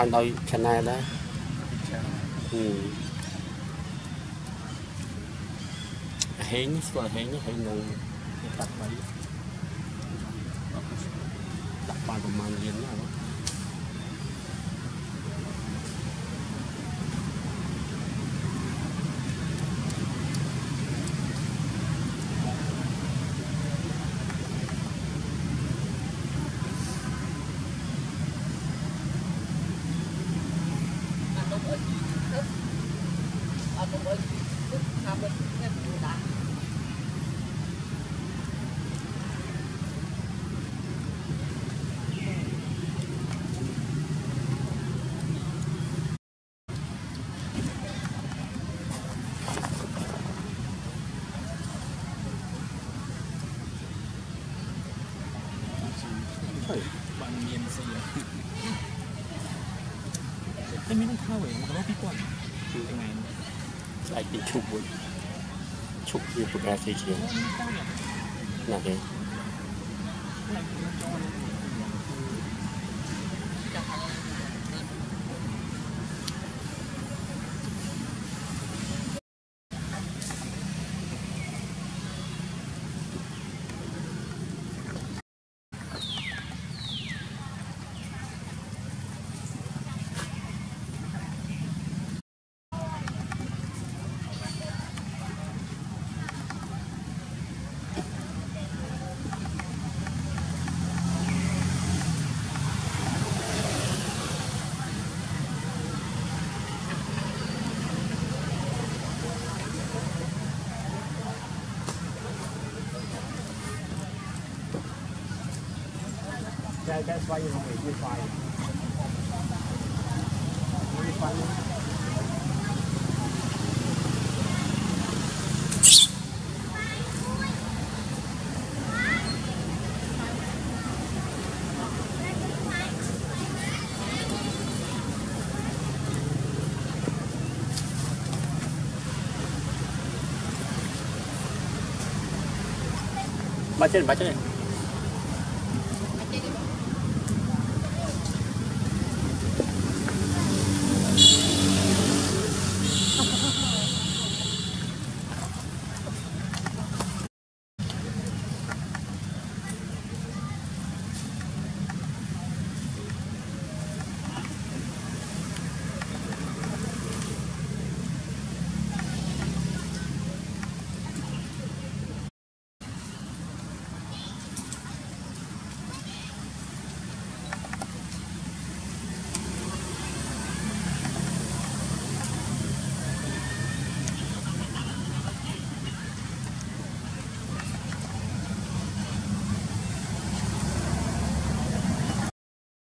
ឡើងដោយ channel ដែរហេងស្គាល់ហេងហេងនៅតាក់បីដាក់បានប្រហែលរៀនណាbạn miền gì em mới đang thao vậy mà nó biết quan cái này lại bị chụp như một cái gì kia là cái cái xoay như vậy như xoay ba chân